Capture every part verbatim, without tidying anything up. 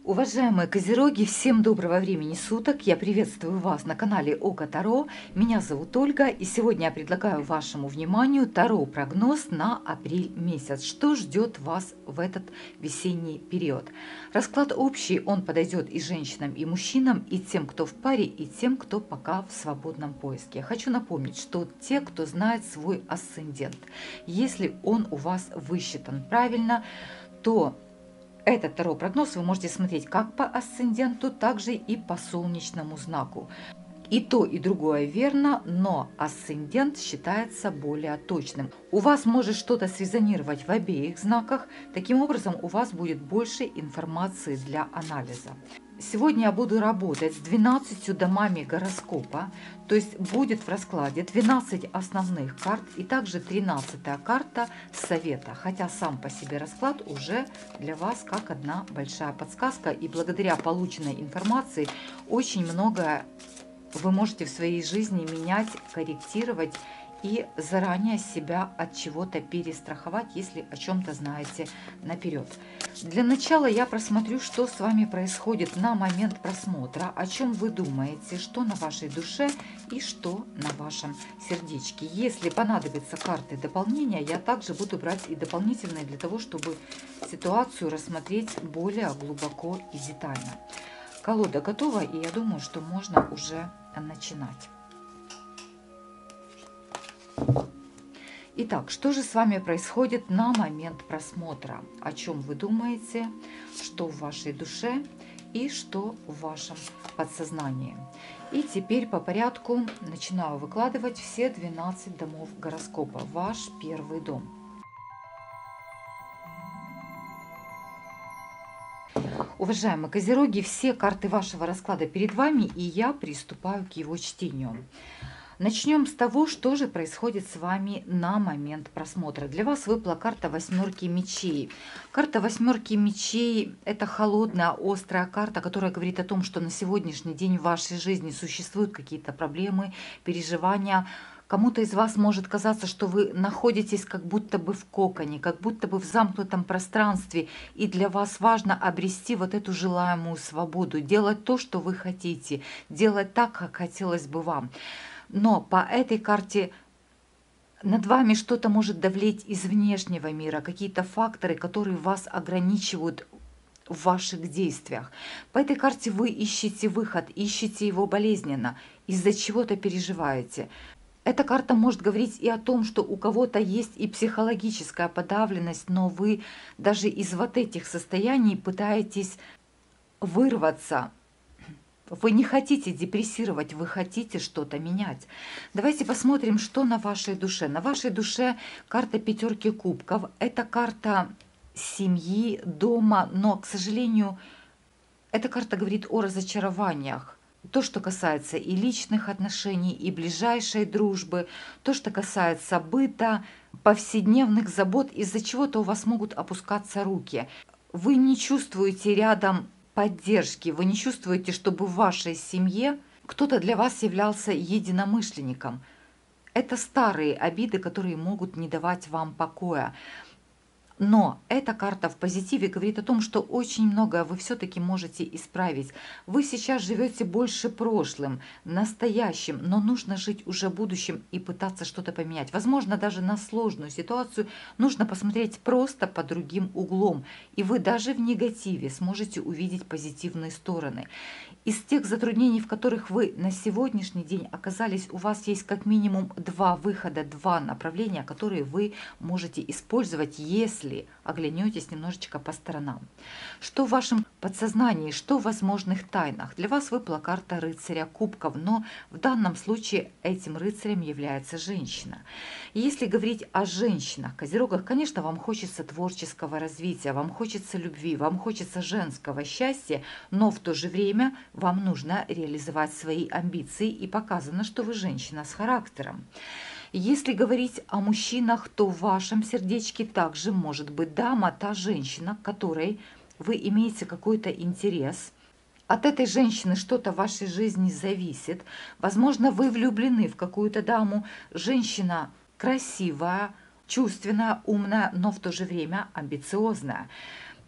Уважаемые козероги, всем доброго времени суток! Я приветствую вас на канале Око Таро. Меня зовут Ольга, и сегодня я предлагаю вашему вниманию Таро-прогноз на апрель месяц. Что ждет вас в этот весенний период? Расклад общий, он подойдет и женщинам, и мужчинам, и тем, кто в паре, и тем, кто пока в свободном поиске. Хочу напомнить, что те, кто знает свой асцендент, если он у вас высчитан правильно, то этот таро-прогноз вы можете смотреть как по асценденту, так же и по солнечному знаку. И то, и другое верно, но асцендент считается более точным. У вас может что-то срезонировать в обеих знаках, таким образом у вас будет больше информации для анализа. Сегодня я буду работать с двенадцатью домами гороскопа, то есть будет в раскладе двенадцать основных карт и также тринадцатая карта совета, хотя сам по себе расклад уже для вас как одна большая подсказка, и благодаря полученной информации очень многое вы можете в своей жизни менять, корректировать и заранее себя от чего-то перестраховать, если о чем-то знаете наперед. Для начала я просмотрю, что с вами происходит на момент просмотра, о чем вы думаете, что на вашей душе и что на вашем сердечке. Если понадобятся карты дополнения, я также буду брать и дополнительные для того, чтобы ситуацию рассмотреть более глубоко и детально. Колода готова, и я думаю, что можно уже начинать. Итак, что же с вами происходит на момент просмотра? О чем вы думаете, что в вашей душе и что в вашем подсознании? И теперь по порядку начинаю выкладывать все двенадцать домов гороскопа. Ваш первый дом. Уважаемые козероги, все карты вашего расклада перед вами, и я приступаю к его чтению. Начнем с того, что же происходит с вами на момент просмотра. Для вас выпала карта восьмерки мечей. Карта восьмерки мечей – это холодная, острая карта, которая говорит о том, что на сегодняшний день в вашей жизни существуют какие-то проблемы, переживания. Кому-то из вас может казаться, что вы находитесь как будто бы в коконе, как будто бы в замкнутом пространстве, и для вас важно обрести вот эту желаемую свободу, делать то, что вы хотите, делать так, как хотелось бы вам. Но по этой карте над вами что-то может давлеть из внешнего мира, какие-то факторы, которые вас ограничивают в ваших действиях. По этой карте вы ищете выход, ищете его болезненно, из-за чего-то переживаете. Эта карта может говорить и о том, что у кого-то есть и психологическая подавленность, но вы даже из вот этих состояний пытаетесь вырваться. Вы не хотите депрессировать, вы хотите что-то менять. Давайте посмотрим, что на вашей душе. На вашей душе карта пятерки кубков. Это карта семьи, дома, но, к сожалению, эта карта говорит о разочарованиях. То, что касается и личных отношений, и ближайшей дружбы, то, что касается быта, повседневных забот, из-за чего-то у вас могут опускаться руки. Вы не чувствуете рядом поддержки, вы не чувствуете, чтобы в вашей семье кто-то для вас являлся единомышленником. Это старые обиды, которые могут не давать вам покоя. Но эта карта в позитиве говорит о том, что очень многое вы все-таки можете исправить. Вы сейчас живете больше прошлым, настоящим, но нужно жить уже будущим и пытаться что-то поменять. Возможно, даже на сложную ситуацию нужно посмотреть просто под другим углом. И вы даже в негативе сможете увидеть позитивные стороны. Из тех затруднений, в которых вы на сегодняшний день оказались, у вас есть как минимум два выхода, два направления, которые вы можете использовать, если оглянетесь немножечко по сторонам. Что в вашем подсознании, что в возможных тайнах? Для вас выпала карта рыцаря кубков, но в данном случае этим рыцарем является женщина. И если говорить о женщинах, козерогах, конечно, вам хочется творческого развития, вам хочется любви, вам хочется женского счастья, но в то же время вам нужно реализовать свои амбиции, и показано, что вы женщина с характером. Если говорить о мужчинах, то в вашем сердечке также может быть дама, та женщина, к которой вы имеете какой-то интерес. От этой женщины что-то в вашей жизни зависит. Возможно, вы влюблены в какую-то даму. Женщина красивая, чувственная, умная, но в то же время амбициозная.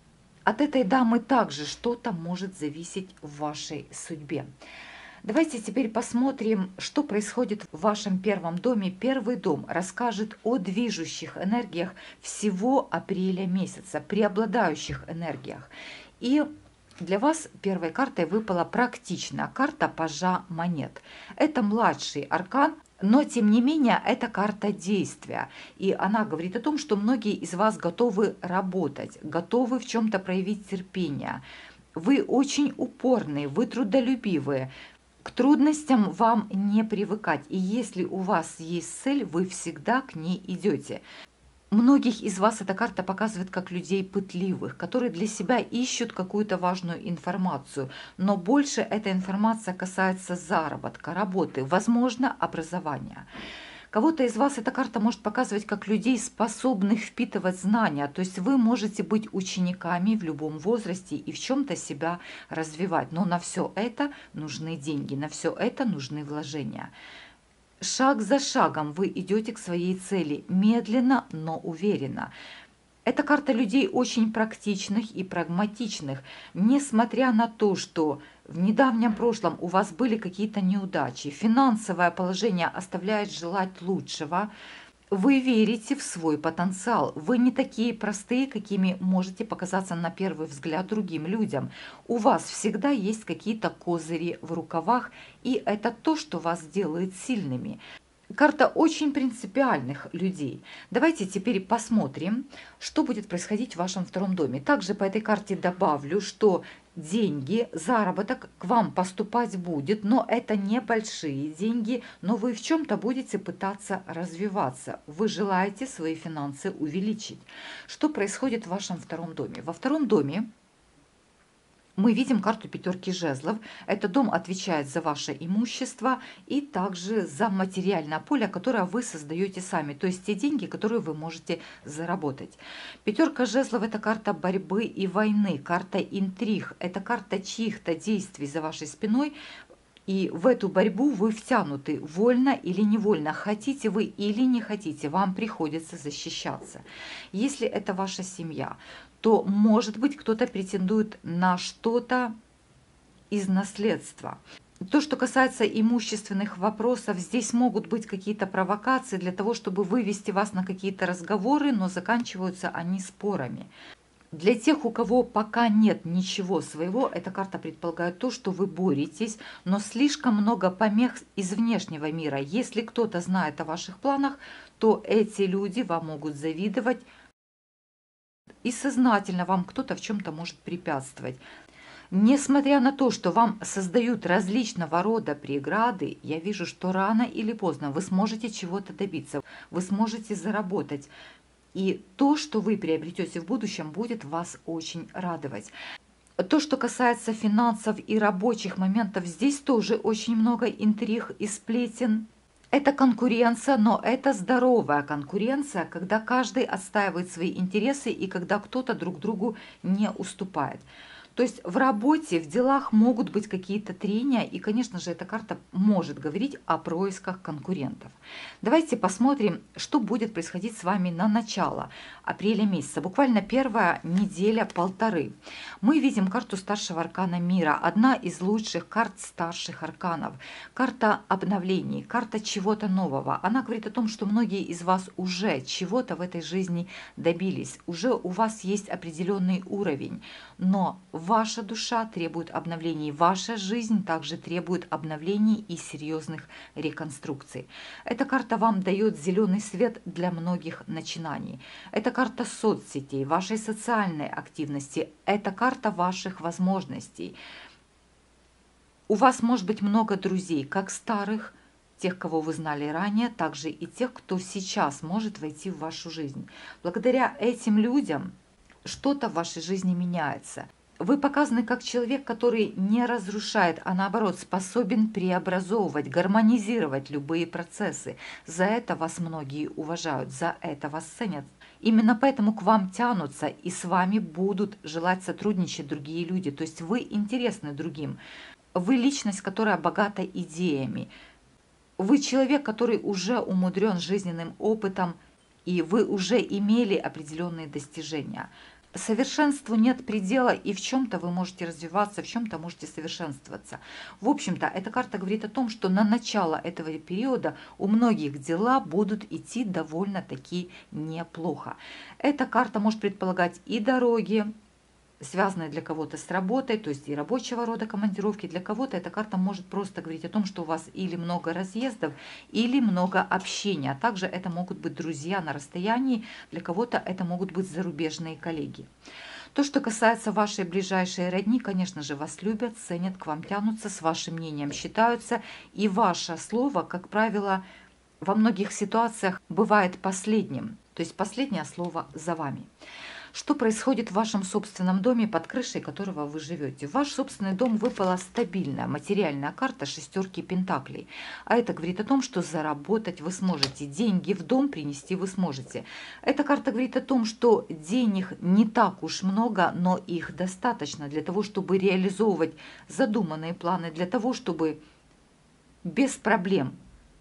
от этой дамы также что-то может зависеть в вашей судьбе. Давайте теперь посмотрим, что происходит в вашем первом доме. Первый дом расскажет о движущих энергиях всего апреля месяца, преобладающих энергиях. И для вас первой картой выпала практичная карта пажа монет. Это младший аркан, но тем не менее это карта действия. И она говорит о том, что многие из вас готовы работать, готовы в чем-то проявить терпение. Вы очень упорные, вы трудолюбивые. К трудностям вам не привыкать. И если у вас есть цель, вы всегда к ней идете. Многих из вас эта карта показывает как людей пытливых, которые для себя ищут какую-то важную информацию, но больше эта информация касается заработка, работы, возможно, образования. Кого-то из вас эта карта может показывать как людей, способных впитывать знания, то есть вы можете быть учениками в любом возрасте и в чем-то себя развивать, но на все это нужны деньги, на все это нужны вложения. Шаг за шагом вы идете к своей цели, медленно, но уверенно. Это карта людей очень практичных и прагматичных. Несмотря на то, что в недавнем прошлом у вас были какие-то неудачи, финансовое положение оставляет желать лучшего, вы верите в свой потенциал. Вы не такие простые, какими можете показаться на первый взгляд другим людям. У вас всегда есть какие-то козыри в рукавах, и это то, что вас делает сильными. Карта очень принципиальных людей. Давайте теперь посмотрим, что будет происходить в вашем втором доме. Также по этой карте добавлю, что деньги, заработок к вам поступать будет, но это небольшие деньги, но вы в чем-то будете пытаться развиваться. Вы желаете свои финансы увеличить. Что происходит в вашем втором доме? Во втором доме мы видим карту пятерки жезлов. Этот дом отвечает за ваше имущество и также за материальное поле, которое вы создаете сами, то есть те деньги, которые вы можете заработать. Пятерка жезлов – это карта борьбы и войны, карта интриг, это карта чьих-то действий за вашей спиной. И в эту борьбу вы втянуты, вольно или невольно, хотите вы или не хотите, вам приходится защищаться. Если это ваша семья, то, может быть, кто-то претендует на что-то из наследства. То, что касается имущественных вопросов, здесь могут быть какие-то провокации для того, чтобы вывести вас на какие-то разговоры, но заканчиваются они спорами. Для тех, у кого пока нет ничего своего, эта карта предполагает то, что вы боретесь, но слишком много помех из внешнего мира. Если кто-то знает о ваших планах, то эти люди вам могут завидовать, и сознательно вам кто-то в чем-то может препятствовать. Несмотря на то, что вам создают различного рода преграды, я вижу, что рано или поздно вы сможете чего-то добиться, вы сможете заработать. И то, что вы приобретете в будущем, будет вас очень радовать. То, что касается финансов и рабочих моментов, здесь тоже очень много интриг и сплетен. Это конкуренция, но это здоровая конкуренция, когда каждый отстаивает свои интересы и когда кто-то друг другу не уступает. То есть в работе, в делах могут быть какие-то трения, и, конечно же, эта карта может говорить о происках конкурентов. Давайте посмотрим, что будет происходить с вами на начало апреля месяца, буквально первая неделя-полторы. Мы видим карту старшего аркана мира, одна из лучших карт старших арканов. Карта обновлений, карта чего-то нового. Она говорит о том, что многие из вас уже чего-то в этой жизни добились, уже у вас есть определенный уровень, но ваша душа требует обновлений, ваша жизнь также требует обновлений и серьезных реконструкций. Эта карта вам дает зеленый свет для многих начинаний. Это карта соцсетей, вашей социальной активности, это карта ваших возможностей. У вас может быть много друзей, как старых, тех, кого вы знали ранее, также и тех, кто сейчас может войти в вашу жизнь. Благодаря этим людям что-то в вашей жизни меняется. Вы показаны как человек, который не разрушает, а наоборот способен преобразовывать, гармонизировать любые процессы. За это вас многие уважают, за это вас ценят. Именно поэтому к вам тянутся и с вами будут желать сотрудничать другие люди. То есть вы интересны другим. Вы личность, которая богата идеями. Вы человек, который уже умудрен жизненным опытом, и вы уже имели определенные достижения. Совершенству нет предела, и в чем-то вы можете развиваться, в чем-то можете совершенствоваться. В общем-то, эта карта говорит о том, что на начало этого периода у многих дела будут идти довольно-таки неплохо. Эта карта может предполагать и дороги, связанные для кого-то с работой, то есть и рабочего рода командировки. Для кого-то эта карта может просто говорить о том, что у вас или много разъездов, или много общения. А также это могут быть друзья на расстоянии, для кого-то это могут быть зарубежные коллеги. То, что касается вашей ближайшей родни, конечно же, вас любят, ценят, к вам тянутся, с вашим мнением считаются, и ваше слово, как правило, во многих ситуациях бывает последним, то есть последнее слово за вами. Что происходит в вашем собственном доме, под крышей которого вы живете? В ваш собственный дом выпала стабильная материальная карта шестерки пентаклей. А это говорит о том, что заработать вы сможете, деньги в дом принести вы сможете. Эта карта говорит о том, что денег не так уж много, но их достаточно для того, чтобы реализовывать задуманные планы, для того, чтобы без проблем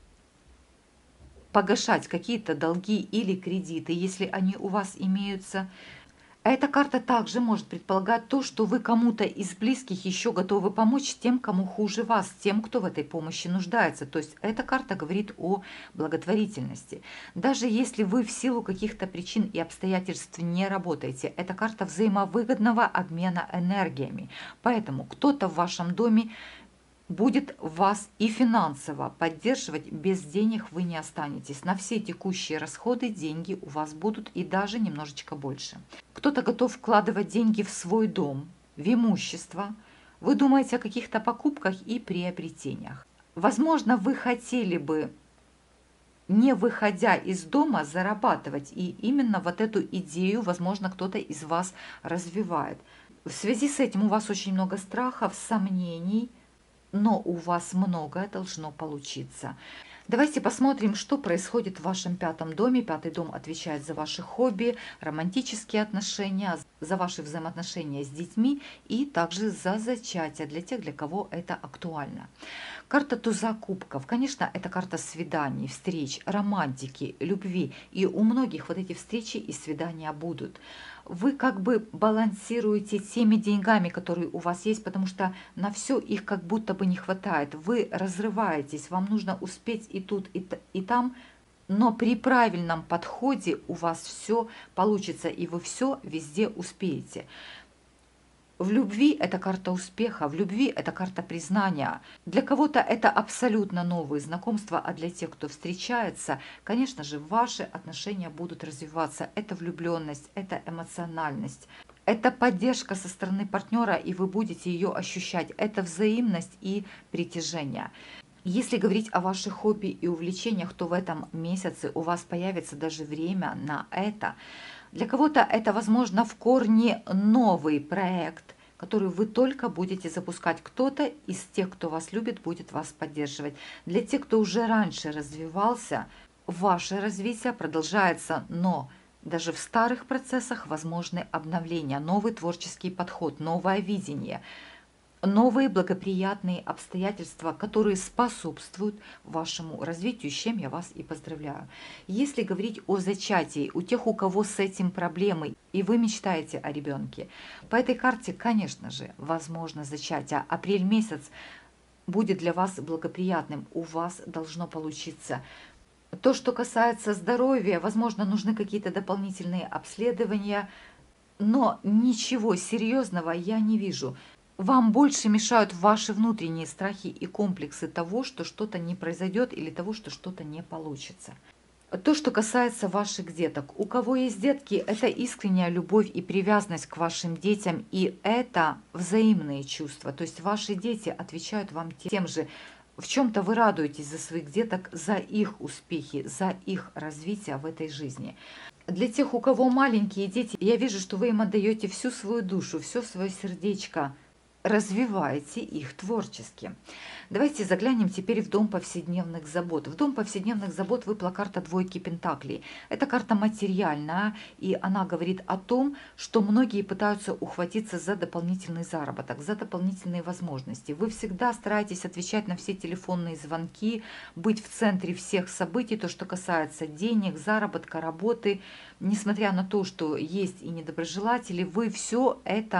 погашать какие-то долги или кредиты, если они у вас имеются. А эта карта также может предполагать то, что вы кому-то из близких еще готовы помочь тем, кому хуже вас, тем, кто в этой помощи нуждается. То есть эта карта говорит о благотворительности. Даже если вы в силу каких-то причин и обстоятельств не работаете, это карта взаимовыгодного обмена энергиями. Поэтому кто-то в вашем доме будет вас и финансово поддерживать, без денег вы не останетесь. На все текущие расходы деньги у вас будут и даже немножечко больше. Кто-то готов вкладывать деньги в свой дом, в имущество. Вы думаете о каких-то покупках и приобретениях. Возможно, вы хотели бы, не выходя из дома, зарабатывать. И именно вот эту идею, возможно, кто-то из вас развивает. В связи с этим у вас очень много страхов, сомнений, но у вас многое должно получиться. Давайте посмотрим, что происходит в вашем пятом доме. Пятый дом отвечает за ваши хобби, романтические отношения, за ваши взаимоотношения с детьми и также за зачатие для тех, для кого это актуально. Карта туза кубков. Конечно, это карта свиданий, встреч, романтики, любви. И у многих вот эти встречи и свидания будут. Вы как бы балансируете теми деньгами, которые у вас есть, потому что на все их как будто бы не хватает. Вы разрываетесь, вам нужно успеть и тут, и, и там, но при правильном подходе у вас все получится, и вы все везде успеете. В любви это карта успеха, в любви это карта признания. Для кого-то это абсолютно новые знакомства, а для тех, кто встречается, конечно же, ваши отношения будут развиваться. Это влюбленность, это эмоциональность, это поддержка со стороны партнера, и вы будете ее ощущать. Это взаимность и притяжение. Если говорить о ваших хобби и увлечениях, то в этом месяце у вас появится даже время на это. Для кого-то это, возможно, в корне новый проект, который вы только будете запускать. Кто-то из тех, кто вас любит, будет вас поддерживать. Для тех, кто уже раньше развивался, ваше развитие продолжается, но даже в старых процессах возможны обновления, новый творческий подход, новое видение, новые благоприятные обстоятельства, которые способствуют вашему развитию, с чем я вас и поздравляю. Если говорить о зачатии, у тех, у кого с этим проблемы, и вы мечтаете о ребенке, по этой карте, конечно же, возможно зачатие. Апрель месяц будет для вас благоприятным, у вас должно получиться. То, что касается здоровья, возможно, нужны какие-то дополнительные обследования, но ничего серьезного я не вижу. Вам больше мешают ваши внутренние страхи и комплексы того, что что-то не произойдет или того, что что-то не получится. То, что касается ваших деток. У кого есть детки, это искренняя любовь и привязанность к вашим детям, и это взаимные чувства. То есть ваши дети отвечают вам тем же. В чем-то вы радуетесь за своих деток, за их успехи, за их развитие в этой жизни. Для тех, у кого маленькие дети, я вижу, что вы им отдаете всю свою душу, все свое сердечко. развиваете их творчески. Давайте заглянем теперь в дом повседневных забот. В дом повседневных забот выпала карта двойки пентаклей. Это карта материальная, и она говорит о том, что многие пытаются ухватиться за дополнительный заработок, за дополнительные возможности. Вы всегда стараетесь отвечать на все телефонные звонки, быть в центре всех событий, то, что касается денег, заработка, работы. Несмотря на то, что есть и недоброжелатели, вы все это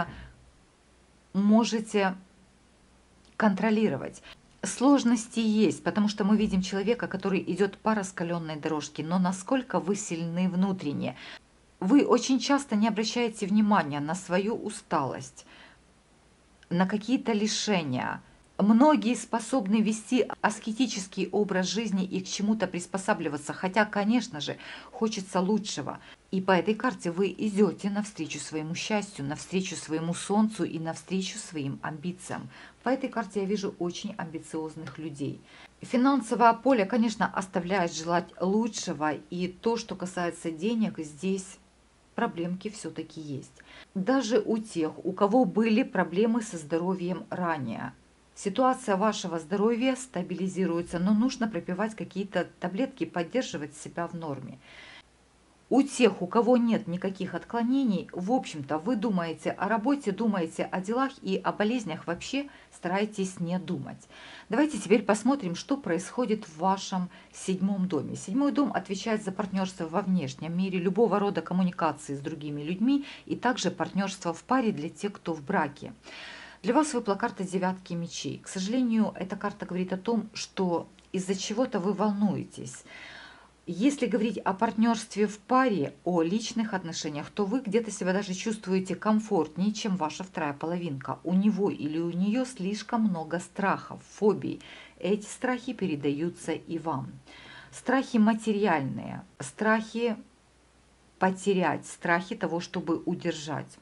можете контролировать. Сложности есть, потому что мы видим человека, который идет по раскаленной дорожке, но насколько вы сильны внутренне. Вы очень часто не обращаете внимания на свою усталость, на какие-то лишения. Многие способны вести аскетический образ жизни и к чему-то приспосабливаться, хотя, конечно же, хочется лучшего. И по этой карте вы идете навстречу своему счастью, навстречу своему солнцу и навстречу своим амбициям. По этой карте я вижу очень амбициозных людей. Финансовое поле, конечно, оставляет желать лучшего, и то, что касается денег, здесь проблемки все-таки есть. Даже у тех, у кого были проблемы со здоровьем ранее. Ситуация вашего здоровья стабилизируется, но нужно пропивать какие-то таблетки, поддерживать себя в норме. У тех, у кого нет никаких отклонений, в общем-то, вы думаете о работе, думаете о делах и о болезнях вообще стараетесь не думать. Давайте теперь посмотрим, что происходит в вашем седьмом доме. Седьмой дом отвечает за партнерство во внешнем мире, любого рода коммуникации с другими людьми и также партнерство в паре для тех, кто в браке. Для вас выпала карта девятки мечей. К сожалению, эта карта говорит о том, что из-за чего-то вы волнуетесь. Если говорить о партнерстве в паре, о личных отношениях, то вы где-то себя даже чувствуете комфортнее, чем ваша вторая половинка. У него или у нее слишком много страхов, фобий. Эти страхи передаются и вам. Страхи материальные, страхи потерять, страхи того, чтобы удержать.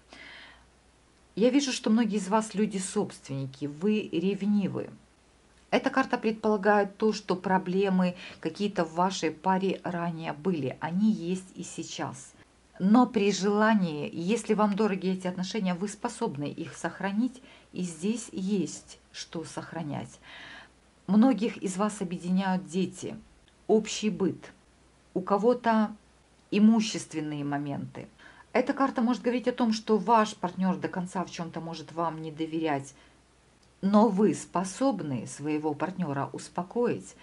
Я вижу, что многие из вас люди-собственники, вы ревнивы. Эта карта предполагает то, что проблемы какие-то в вашей паре ранее были, они есть и сейчас. Но при желании, если вам дороги эти отношения, вы способны их сохранить, и здесь есть что сохранять. Многих из вас объединяют дети, общий быт, у кого-то имущественные моменты. Эта карта может говорить о том, что ваш партнер до конца в чем-то может вам не доверять, но вы способны своего партнера успокоить.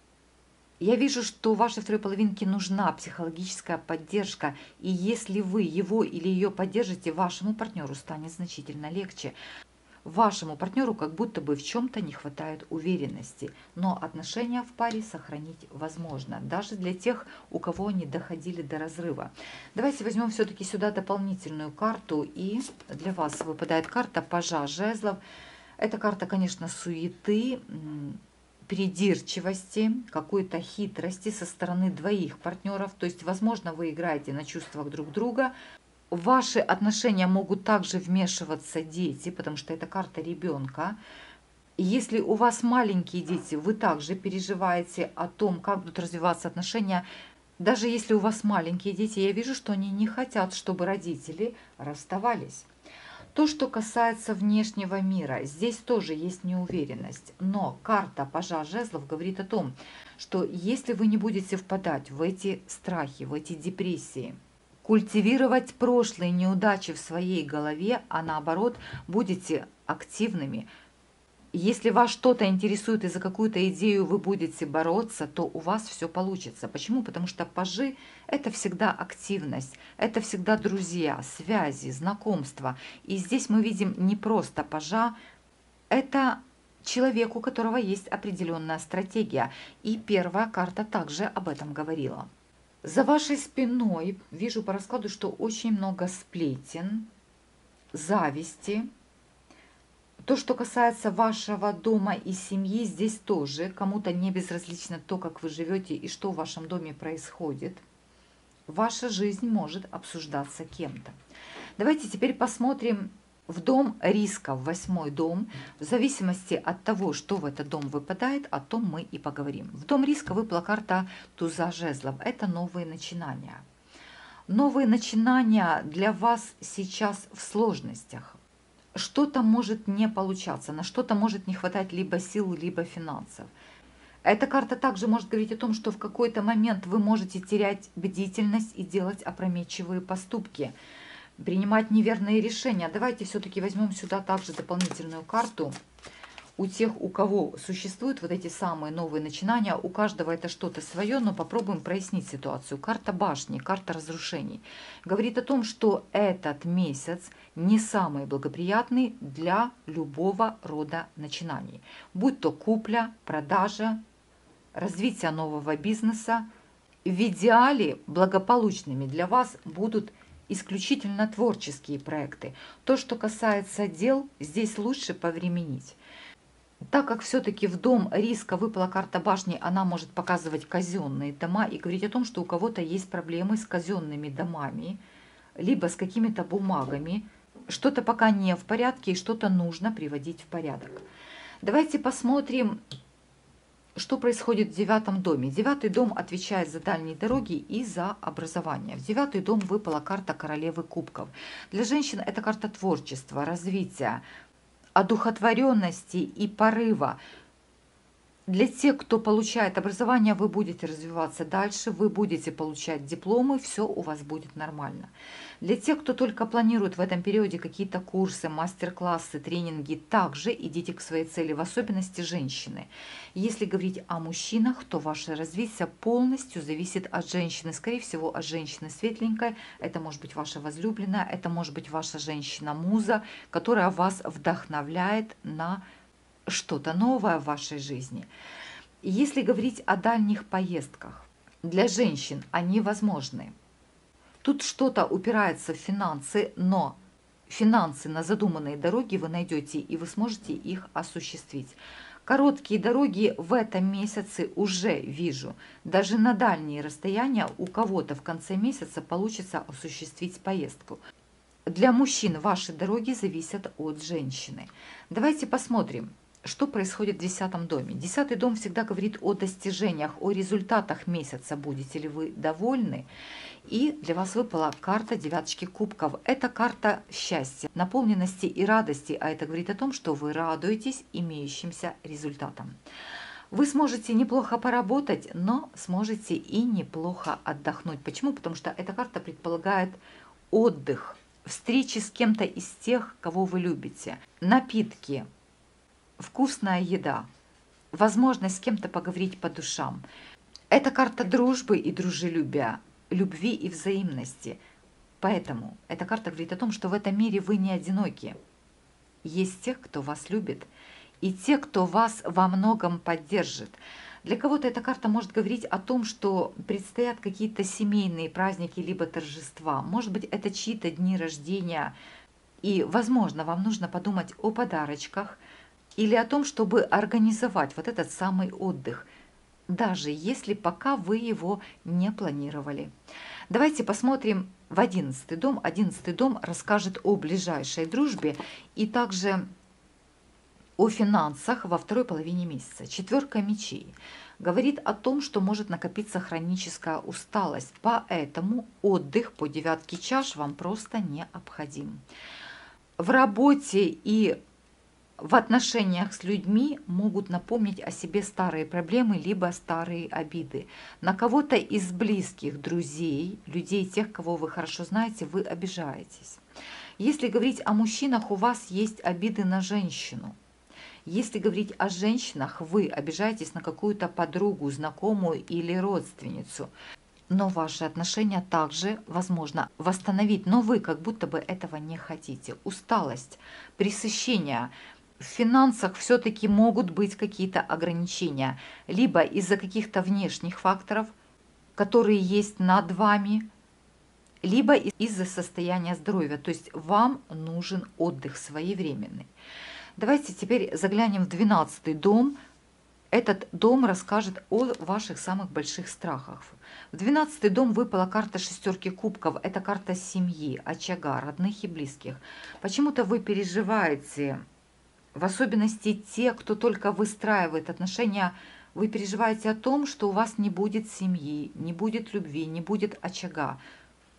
Я вижу, что вашей второй половинке нужна психологическая поддержка, и если вы его или ее поддержите, вашему партнеру станет значительно легче. Вашему партнеру как будто бы в чем-то не хватает уверенности, но отношения в паре сохранить возможно, даже для тех, у кого они доходили до разрыва. Давайте возьмем все-таки сюда дополнительную карту, и для вас выпадает карта Пажа жезлов. Эта карта, конечно, суеты, придирчивости, какой-то хитрости со стороны двоих партнеров, то есть, возможно, вы играете на чувствах друг друга. В ваши отношения могут также вмешиваться дети, потому что это карта ребенка. Если у вас маленькие дети, вы также переживаете о том, как будут развиваться отношения. Даже если у вас маленькие дети, я вижу, что они не хотят, чтобы родители расставались. То, что касается внешнего мира, здесь тоже есть неуверенность. Но карта Пажа жезлов говорит о том, что если вы не будете впадать в эти страхи, в эти депрессии, культивировать прошлые неудачи в своей голове, а наоборот будете активными. Если вас что-то интересует и за какую-то идею вы будете бороться, то у вас все получится. Почему? Потому что пажи – это всегда активность, это всегда друзья, связи, знакомства. И здесь мы видим не просто пажа, это человек, у которого есть определенная стратегия. И первая карта также об этом говорила. За вашей спиной вижу по раскладу, что очень много сплетен, зависти. То, что касается вашего дома и семьи, здесь тоже кому-то не безразлично то, как вы живете и что в вашем доме происходит. Ваша жизнь может обсуждаться кем-то. Давайте теперь посмотрим в дом риска, в восьмой дом. В зависимости от того, что в этот дом выпадает, о том мы и поговорим. В дом риска выпала карта Туза жезлов. Это новые начинания. Новые начинания для вас сейчас в сложностях. что-то может не получаться, на что-то может не хватать либо сил, либо финансов. Эта карта также может говорить о том, что в какой-то момент вы можете терять бдительность и делать опрометчивые поступки, принимать неверные решения. Давайте все-таки возьмем сюда также дополнительную карту. У тех, у кого существуют вот эти самые новые начинания, у каждого это что-то свое, но попробуем прояснить ситуацию. Карта башни, карта разрушений. Говорит о том, что этот месяц не самый благоприятный для любого рода начинаний. Будь то купля, продажа, развитие нового бизнеса. В идеале благополучными для вас будут исключительно творческие проекты. То, что касается дел, здесь лучше повременить. Так как все-таки в дом риска выпала карта башни, она может показывать казенные дома и говорить о том, что у кого-то есть проблемы с казенными домами, либо с какими-то бумагами. Что-то пока не в порядке и что-то нужно приводить в порядок. Давайте посмотрим, что происходит в девятом доме. Девятый дом отвечает за дальние дороги и за образование. В девятый дом выпала карта королевы кубков. Для женщин это карта творчества, развития, одухотворенности и порыва. Для тех, кто получает образование, вы будете развиваться дальше, вы будете получать дипломы, все у вас будет нормально. Для тех, кто только планирует в этом периоде какие-то курсы, мастер-классы, тренинги, также идите к своей цели, в особенности женщины. Если говорить о мужчинах, то ваше развитие полностью зависит от женщины, скорее всего, от женщины светленькой. Это может быть ваша возлюбленная, это может быть ваша женщина-муза, которая вас вдохновляет на что-то новое в вашей жизни. Если говорить о дальних поездках, для женщин они возможны. Тут что-то упирается в финансы, но финансы на задуманные дороги вы найдете, и вы сможете их осуществить. Короткие дороги в этом месяце уже вижу. Даже на дальние расстояния у кого-то в конце месяца получится осуществить поездку. Для мужчин ваши дороги зависят от женщины. Давайте посмотрим, что происходит в десятом доме. Десятый дом всегда говорит о достижениях, о результатах месяца. Будете ли вы довольны? И для вас выпала карта девяточки кубков. Это карта счастья, наполненности и радости. А это говорит о том, что вы радуетесь имеющимся результатам. Вы сможете неплохо поработать, но сможете и неплохо отдохнуть. Почему? Потому что эта карта предполагает отдых, встречи с кем-то из тех, кого вы любите, напитки, вкусная еда, возможность с кем-то поговорить по душам. Это карта дружбы и дружелюбия, любви и взаимности. Поэтому эта карта говорит о том, что в этом мире вы не одиноки. Есть те, кто вас любит, и те, кто вас во многом поддержит. Для кого-то эта карта может говорить о том, что предстоят какие-то семейные праздники либо торжества. Может быть, это чьи-то дни рождения. И, возможно, вам нужно подумать о подарочках или о том, чтобы организовать вот этот самый отдых, даже если пока вы его не планировали. Давайте посмотрим в одиннадцатый дом. Одиннадцатый дом расскажет о ближайшей дружбе и также о финансах во второй половине месяца. Четверка мечей говорит о том, что может накопиться хроническая усталость, поэтому отдых по девятке чаш вам просто необходим. В работе и в отношениях с людьми могут напомнить о себе старые проблемы, либо старые обиды. На кого-то из близких, друзей, людей, тех, кого вы хорошо знаете, вы обижаетесь. Если говорить о мужчинах, у вас есть обиды на женщину. Если говорить о женщинах, вы обижаетесь на какую-то подругу, знакомую или родственницу. Но ваши отношения также возможно восстановить, но вы как будто бы этого не хотите. Усталость, пресыщение. В финансах все-таки могут быть какие-то ограничения, либо из-за каких-то внешних факторов, которые есть над вами, либо из-за состояния здоровья. То есть вам нужен отдых своевременный. Давайте теперь заглянем в двенадцатый дом. Этот дом расскажет о ваших самых больших страхах. В двенадцатый дом выпала карта шестерки кубков. Это карта семьи, очага, родных и близких. Почему-то вы переживаете, в особенности те, кто только выстраивает отношения, вы переживаете о том, что у вас не будет семьи, не будет любви, не будет очага.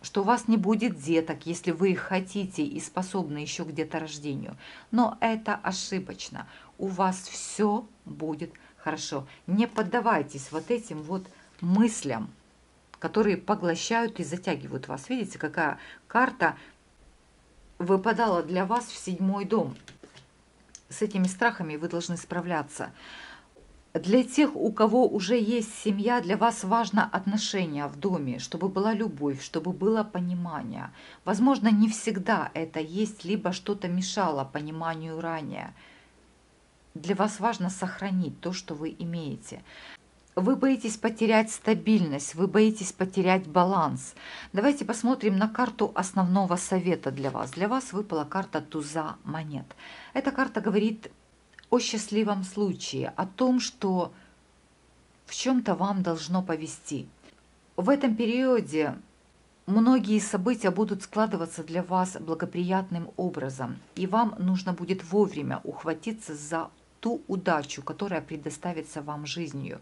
что у вас не будет деток, если вы их хотите и способны еще к деторождению. Но это ошибочно. У вас все будет хорошо. Не поддавайтесь вот этим вот мыслям, которые поглощают и затягивают вас. Видите, какая карта выпадала для вас в седьмой дом. С этими страхами вы должны справляться. Для тех, у кого уже есть семья, для вас важно отношение в доме, чтобы была любовь, чтобы было понимание. Возможно, не всегда это есть, либо что-то мешало пониманию ранее. Для вас важно сохранить то, что вы имеете. Вы боитесь потерять стабильность, вы боитесь потерять баланс. Давайте посмотрим на карту основного совета для вас. Для вас выпала карта туза монет. Эта карта говорит о счастливом случае, о том, что в чем-то вам должно повезти. В этом периоде многие события будут складываться для вас благоприятным образом, и вам нужно будет вовремя ухватиться за ту удачу, которая предоставится вам жизнью,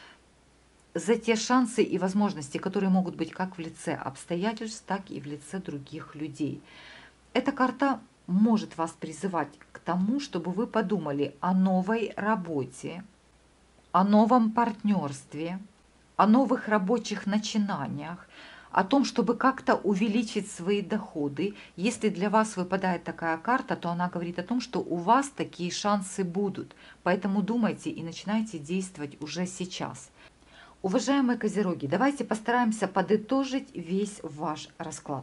за те шансы и возможности, которые могут быть как в лице обстоятельств, так и в лице других людей. Эта карта может вас призывать к тому, чтобы вы подумали о новой работе, о новом партнерстве, о новых рабочих начинаниях, о том, чтобы как-то увеличить свои доходы. Если для вас выпадает такая карта, то она говорит о том, что у вас такие шансы будут. Поэтому думайте и начинайте действовать уже сейчас. Уважаемые козероги, давайте постараемся подытожить весь ваш расклад.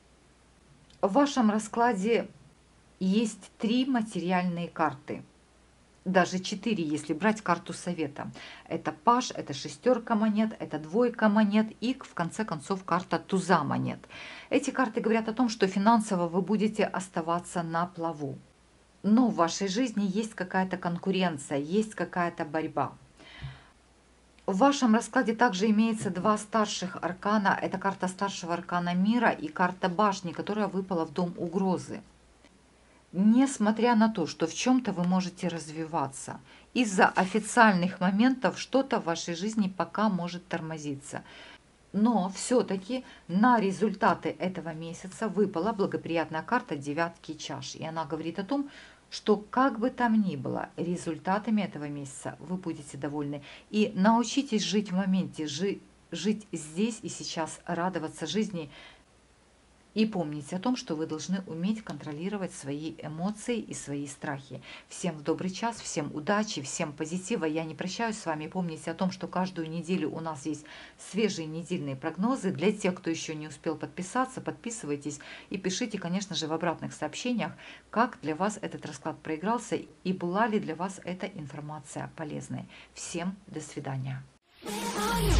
В вашем раскладе есть три материальные карты. Даже четыре, если брать карту совета. Это паж, это шестерка монет, это двойка монет и, в конце концов, карта туза монет. Эти карты говорят о том, что финансово вы будете оставаться на плаву. Но в вашей жизни есть какая-то конкуренция, есть какая-то борьба. В вашем раскладе также имеется два старших аркана. Это карта старшего аркана мира и карта башни, которая выпала в дом угрозы. Несмотря на то, что в чем-то вы можете развиваться, из-за официальных моментов что-то в вашей жизни пока может тормозиться. Но все-таки на результаты этого месяца выпала благоприятная карта девятки чаш. И она говорит о том, что как бы там ни было, результатами этого месяца вы будете довольны. И научитесь жить в моменте, жи, жить здесь и сейчас, радоваться жизни. И помните о том, что вы должны уметь контролировать свои эмоции и свои страхи. Всем в добрый час, всем удачи, всем позитива. Я не прощаюсь с вами. Помните о том, что каждую неделю у нас есть свежие недельные прогнозы. Для тех, кто еще не успел подписаться, подписывайтесь и пишите, конечно же, в обратных сообщениях, как для вас этот расклад проигрался и была ли для вас эта информация полезной. Всем до свидания.